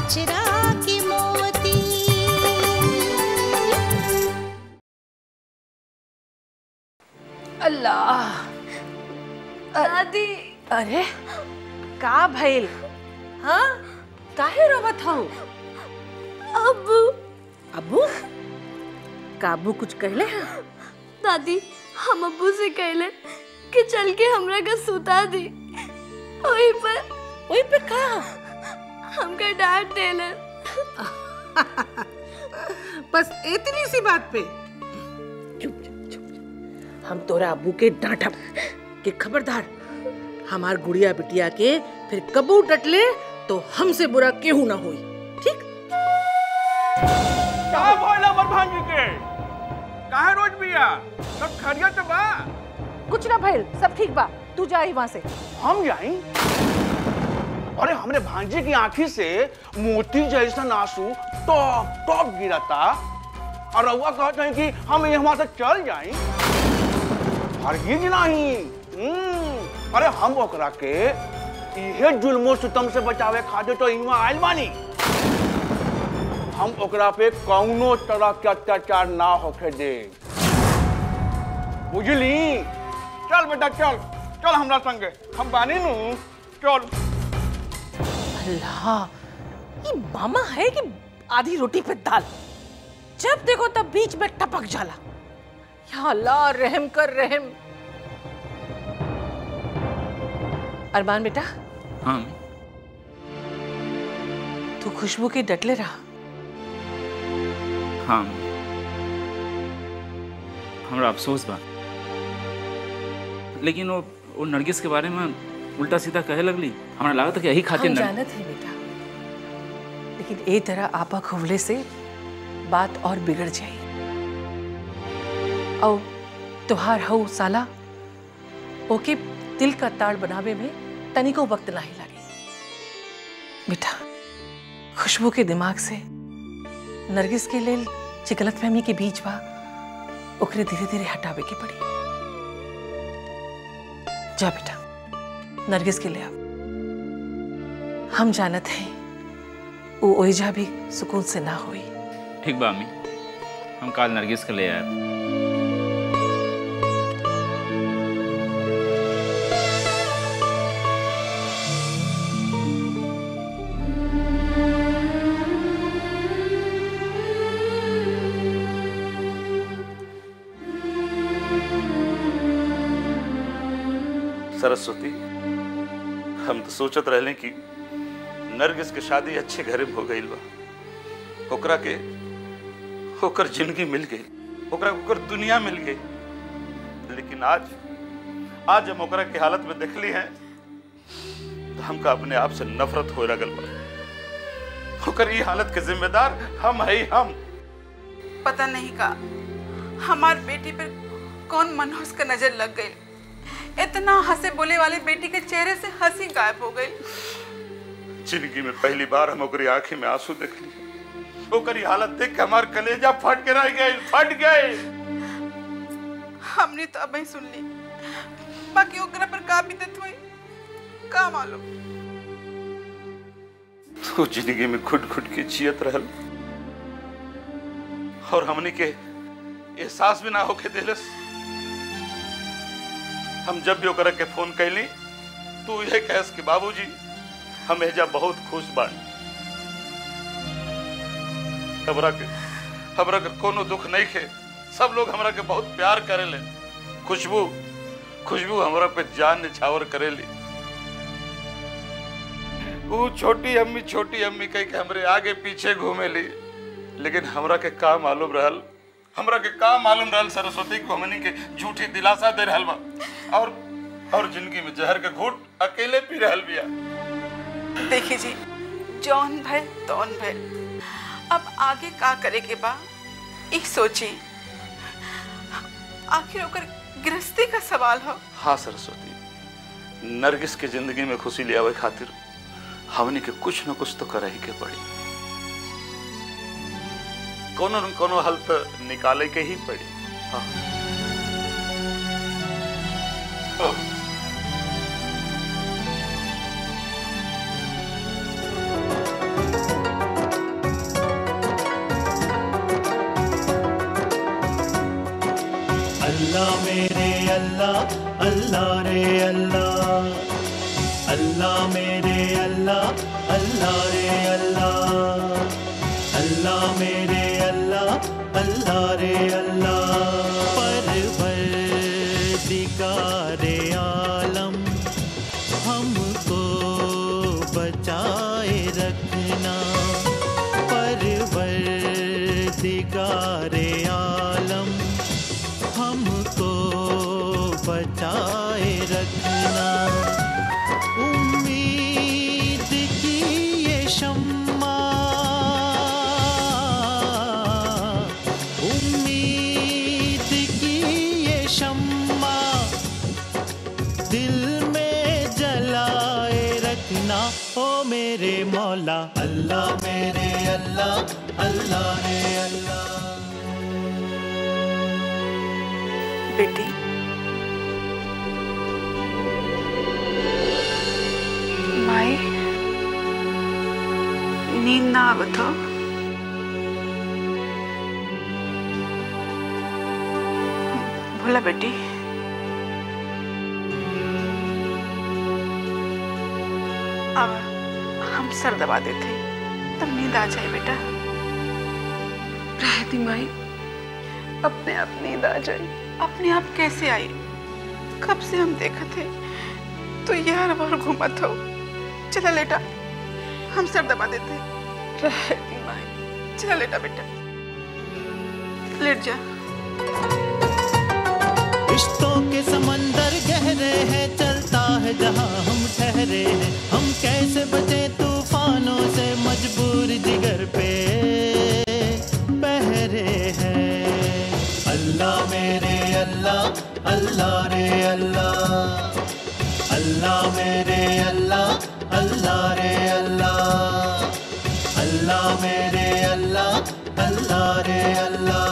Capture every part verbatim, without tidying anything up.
अचरा की मोती। अल्लाह दादी। अरे का भइल? हाँ काहे रोवत हूँ? अब्बू। अब्बू काबू कुछ कहले हैं? दादी हम अब्बू से कहले कि चल के हमरा का सुता दी। वही पर वही पे का हमका डांट देले। बस इतनी सी बात पे? चुप चुप चुप। हम तोरा अब्बू के डांटब कि खबरदार हमार गुड़िया बिटिया के फिर कबू डटले तो हमसे बुरा केहू ना होई। ठीक? क्या बोला मर भांजी के? काहे रोज बिया? सब खैरियत बा? कुछ ना भइल, सब ठीक बा। तू जाई वहाँ से। हम जाई? अरे हमरे भांजी की आंखी से मोती जैसा आंसू टॉप टॉप गिरता और रउआ कहते हैं कि हम यहाँ से चल जाई। हरगिज नहीं। हम्म, अरे हम ओकरा के इहे जुल्मो सितम से बचावे खातिर तो इहाँ आइल बानी। हम ओकरा पे कौनो तरह के अत्याचार ना होके दे। बुझली? चल बेटा चल, चल हमरा संगे, हम बानी नु, चल। अल्लाह, ये मामा है कि आधी रोटी पे दाल? जब देखो तब बीच में टपक जाला। या अल्लाह रहम कर रहम। अरमान बेटा। हाँ तू खुशबू के डटले रहा। हाँ हमरा अफसोस बा, लेकिन वो वो नरगिस के बारे में उल्टा सीधा कहे लगली। हमरा लागत कि यही खातिर हम नर... जानत है बेटा, लेकिन ए तरह आपा खुवले से बात और बिगड़ जाए। और तुहार हऊ साला ओके दिल का ताड़ बनावे में तनिको वक्त नहीं लगे। बेटा खुशबू के दिमाग से नरगिस के लेल जे गलतफहमी के बीच बा ओकरे धीरे धीरे हटावे के पड़ी। जा बेटा नरगिस के ले आओ। हम जानत हैं वो ओइजा भी सुकून से ना हुई। ठीक बा अम्मी, हम काल नरगिस के ले आए। सरस्वती, हम तो सोचत रहले कि नरगिस के शादी अच्छे घरे में हो गई बा, ओकरा के ओकर जिंदगी मिल गई, ओकरा ओकर दुनिया मिल गई। लेकिन आज आज हम ओकरा की हालत में देखली हैं तो हमका अपने आप से नफरत हो लगल बा। ओकर ये हालत के जिम्मेदार हम है। हम पता नहीं का हमार बेटी पर कौन मनहूस का नजर लग गई। इतना हंसे बोले वाले बेटी के चेहरे से हंसी गायब हो गई। जिंदगी में पहली बार हम ओकरी आंखें में आंसू देखली। ओकरी हालत देख के हमार कलेजा फट के रह गए, फट गए। हमने तो अब ही सुन ली, बाकी ओकरा पर का बीतत हुई का मालूम। तो जिंदगी में घुट घुट के जियत रहल और हमने के एहसास भी ना होके देलस। हम जब भी ओकरा के फोन कैली तो यह कहस कि बाबूजी हम एजा बहुत खुश बानी। हमरा के हमरा के कोनो दुख नहीं खे, सब लोग हमरा के बहुत प्यार करेले। खुशबू खुशबू हमरा पे जान निछावर करेली। वो छोटी अम्मी छोटी अम्मी कह के हमरे आगे पीछे घूमेली। लेकिन हमरा के का मालूम रहल हमरा के का मालूम रहल सरस्वती को हमनी के झूठी दिलासा दे रहल बा और और जिंदगी में जहर के घूट अकेले पी रहल बिया। देखिए जी, जौन भइल तौन भइल, अब आगे का करे के बा एक सोची। आखिर ओकर गृहस्थी का सवाल हो। हाँ सरस्वती, नरगिस के जिंदगी में खुशी ले आवे खातिर हमनी के कुछ न कुछ तो करे ही के पड़ी। कोनो न कोनो हल तो निकाले के ही पड़ी। हाँ। अल्लाह मेरे अल्लाह, अल्लाह रे अल्लाह, अल्लाह मेरे अल्लाह, अल्लाह रे अल्लाह, अल्लाह मेरे अल्लाह, अल्लाह रे अल्लाह। परवरदिगारे आलम हमको बचाए रखना, परवरदिगारे आलम हमको बचाए रखना। उम्मीद की ये शम्मा, उम्मीद की ये शम्मा दिल में जलाए रखना। ओ मेरे मौला, अल्लाह मेरे अल्लाह, अल्लाह रे अल्लाह। बेटी, माई नींद ना आवत हो? बोला बेटी। अब हम सर दबा देते तब नींद आ जाए बेटा। रहती माई, अपने आप नींद आ जाए। अपने आप कैसे आई? कब से हम देखा थे तो यार बार घूमत हो। चला लेटा, हम सर दबा देते। रहती माई, चला लेटा बेटा, लेट जा। रिश्तों के समंदर गहरे हैं, चलता है जहां हम ठहरे हैं। हम कैसे बचे तूफानों से, मजबूर जिगर पे पहरे हैं। अल्लाह मेरे अल्लाह, अल्लाह रे अल्लाह, अल्लाह मेरे अल्लाह, अल्लाह रे अल्लाह, अल्लाह मेरे अल्लाह, अल्लाह रे अल्लाह।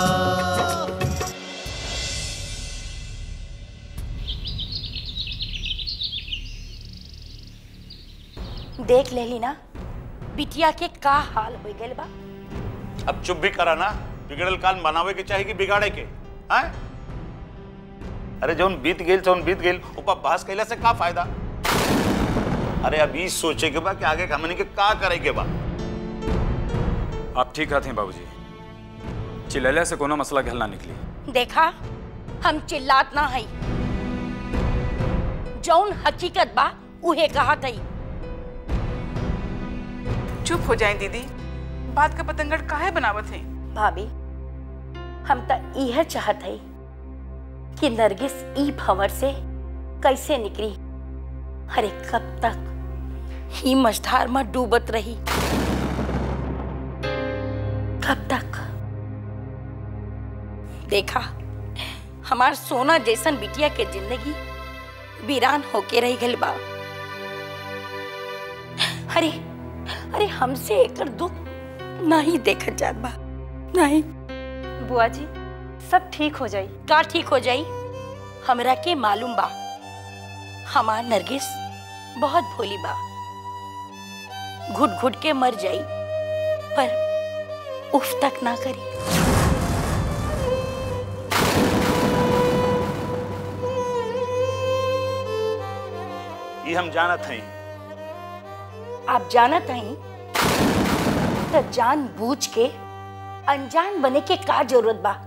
देख लेली ना बिटिया के का हाल हो गए बा। अब चुप भी करा ना, बिगड़ल काल मनावे के चाहिए कि बिगाड़े के? हैं? अरे जौन बीत गेल जौन बीत गेल, ऊपर बहस कैला से का फायदा? अरे अभी सोचे के बा कि आगे हमनी के का करे के बा। आप ठीक रहते हैं बाबूजी, चिल्लाले से कोनो मसला हल ना निकली। देखा, हम चिल्लात ना है, जौन हकीकत बा उहे कहा थई। चुप हो जाए दीदी, बात का पतंगड़ काहे बनावत है? भाभी, हम तो यह चाहत है कि नरगिस ई भंवर से कैसे निकली। अरे कब तक ही मझधार में डूबत रही? कब तक? देखा, हमार सोना जैसन बिटिया के जिंदगी वीरान होके रह गई बा। अरे अरे हमसे एकर दुख नहीं देखा जात बा, नहीं। बुआ जी, सब ठीक हो जाई। का ठीक हो जाई? हमरा के मालूम बा हमार नरगिस बहुत भोली बा, घुट घुट के मर जाई पर उफ तक ना करी। ये हम जानत हई। आप जानत हई तो जान बूझ के अनजान बने के का जरूरत बा?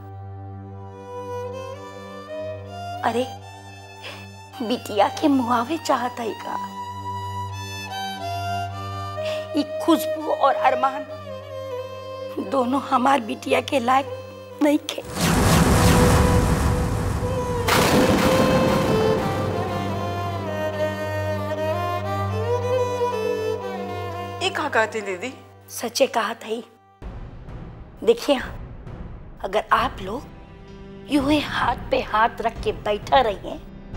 अरे बिटिया के मुआवे चाहत है का? ये खुशबू और अरमान दोनों हमार बिटिया के लायक नहीं थे। ये कहा कहती दीदी? सच्चे कहा था ही। देखिए, अगर आप लोग यूं ही हाथ पे हाथ रख के बैठा रहिए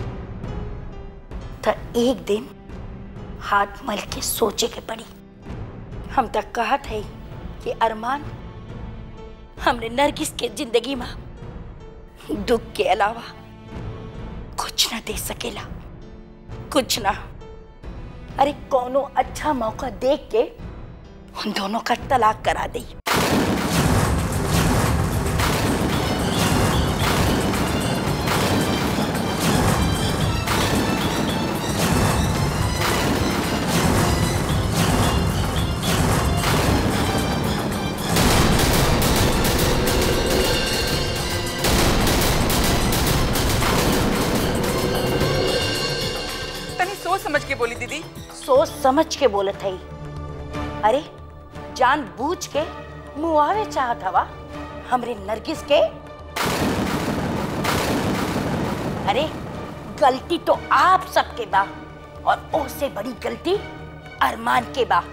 तो एक दिन हाथ मल के सोचे के पड़ी। हम तक कहा था कि अरमान हमने नरगिस के जिंदगी में दुख के अलावा कुछ न दे सकेला, कुछ ना। अरे कोनो अच्छा मौका देख के उन दोनों का तलाक करा दी। सोच समझ के बोलत हई। अरे जान बूझ के मुआवे चाहत हवा हमरे नरगिस के। अरे गलती तो आप सबके बा और उससे बड़ी गलती अरमान के बा,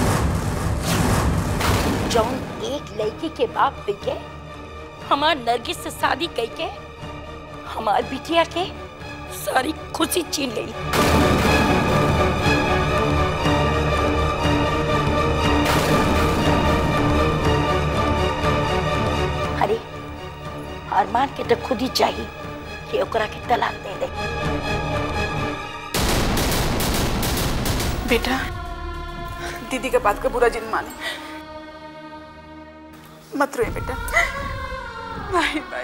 जौन एक लड़की के बाप के हमार नरगिस से शादी कई के हमार बिटिया के सारी खुशी छीन गई। अरे अरमान के तो खुद ही चाहिए कि ओकरा के तलाक दे दे। बेटा दीदी के बात का बुरा जिन माने मत रोए बेटा। भाई भाई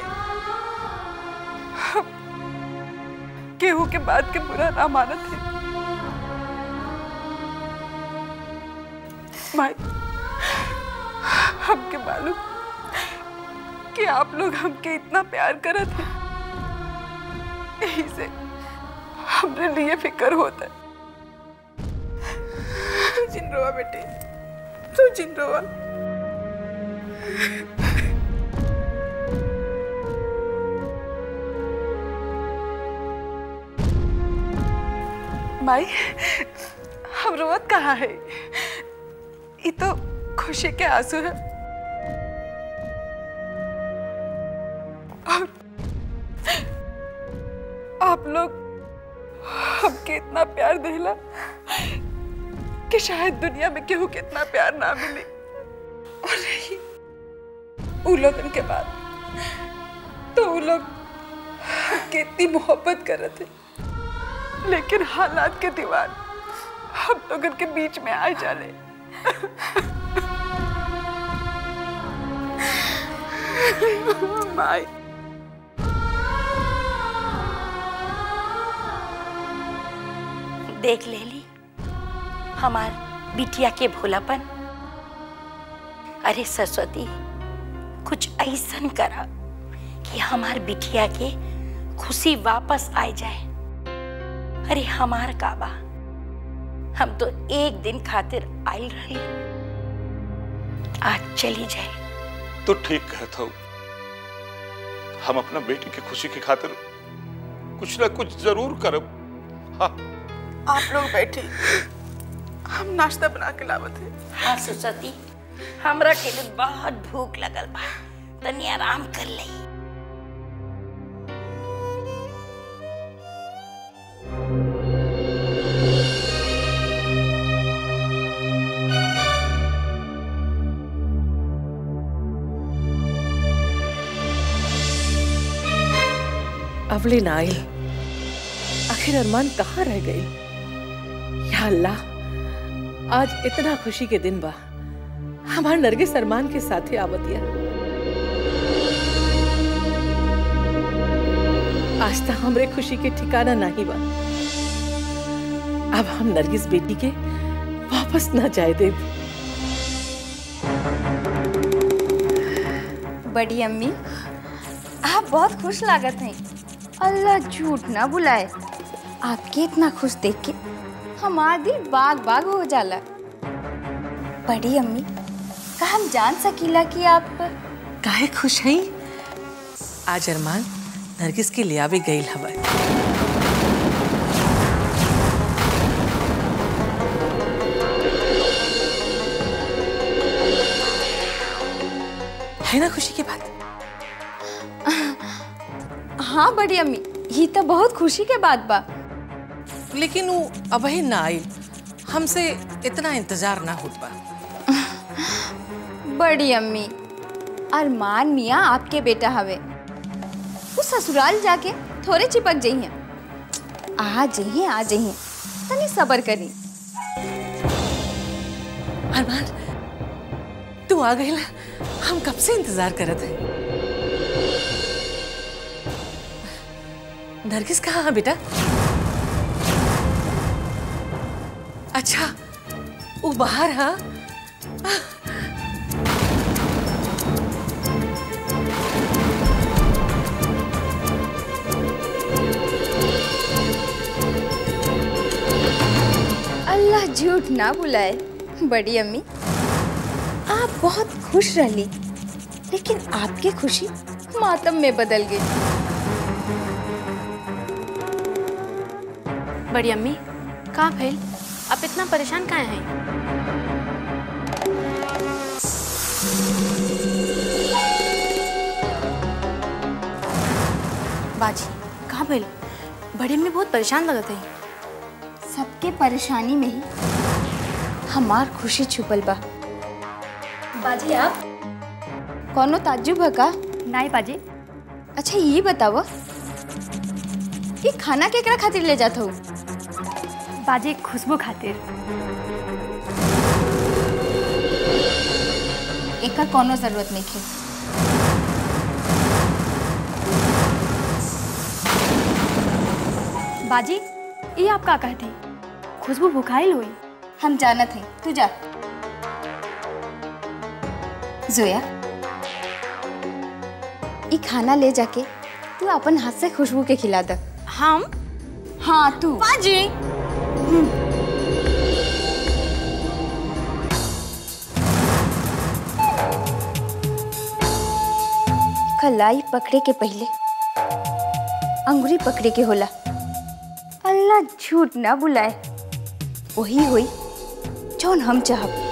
केहू के बात के बुरा ना मानत है भाई। हमके मालूम कि आप लोग हमके इतना प्यार करत हैं, यही से हमरे लिए फिक्र होता है। तू जिन रोआ बेटी, तू जिन रोआ। माई हम रोवत कहाँ है? ये तो खुशी के आंसू है। और आप लोग हमके इतना प्यार देला कि शायद दुनिया में केहू के इतना प्यार ना मिले। और नहीं उन लोगन के बाद तो उन लोग हमके इतनी मोहब्बत करते, लेकिन हालात के दीवार हम लोगन के बीच में आ जाले। माई देख ले ली हमार बिटिया के भोलापन। अरे सरस्वती कुछ ऐसा करा कि हमार बिटिया के खुशी वापस आ जाए। अरे हमार काबा हम तो एक दिन खातिर आयल रही, आज चली जाए। तो ठीक कहता हूँ, हम अपना बेटी की खुशी की खातिर कुछ ना कुछ जरूर करब। हाँ आप लोग बैठे, हम नाश्ता बना के लावत है। हाँ सरस्वती हमरा के लिए बहुत भूख लगल बा, तनी आराम कर ले। अवले ना आई, आखिर अरमान कहाँ रह गई? या अल्लाह, आज इतना खुशी के दिन बा, हमार नरगिस अरमान के साथे आवतिया। आज तक हमरे खुशी के ठिकाना नहीं बा। अब हम नरगिस बेटी के वापस ना जाए दे। बड़ी अम्मी आप बहुत खुश लागत हैं। अल्लाह झूठ ना बुलाए, आपके इतना खुश देख के हमारा दिल बाग बाग हो जाला। बड़ी अम्मी का हम जान सकीला कि आप काहे खुश हैं? आज अरमान नरगिस के लिया भी गई हवा है ना खुशी की बात? हाँ बड़ी अम्मी, ये तो बहुत खुशी के बात बा। लेकिन वो अबही ना आई, हमसे इतना इंतजार ना होत बा। बड़ी अम्मी अरमान मियाँ आपके बेटा हवे, वो ससुराल जाके थोड़े चिपक जाइए। आ जाइए आ जाइए, तनी सबर करी। अरमान तू आ गई ला, हम कब से इंतजार करत हैं। नरगिस कहाँ है बेटा? अच्छा वो बाहर। हाँ अल्लाह झूठ ना बुलाए बड़ी अम्मी, आप बहुत खुश रहली, लेकिन आपकी खुशी मातम में बदल गई। बड़ी अम्मी कहाँ भइल? आप इतना परेशान काहे हैं? बाजी कहाँ भइल? बड़ी अम्मी बहुत परेशान लगत है। सबके परेशानी में ही हमार खुशी छुपल बा। बाजी आप? कौनो ताज्जुब है का? नहीं बाजी। अच्छा ये बताओ, ये खाना केकरा खातिर ले जात हो? बाजी खुशबू खातिर। एकर कोनो जरूरत नहीं है। बाजी ये आप का कहते? खुशबू भुखाइल हुई। हम जानत हैं, तू जा। जोया, ये खाना ले जाके तू अपन हाथ से खुशबू के खिला दे। हम? हाँ तू। बाजी कलाई पकड़े के पहले अंगुरी पकड़े के होला। अल्लाह झूठ ना बुलाए, वही हुई जौन हम चाहब।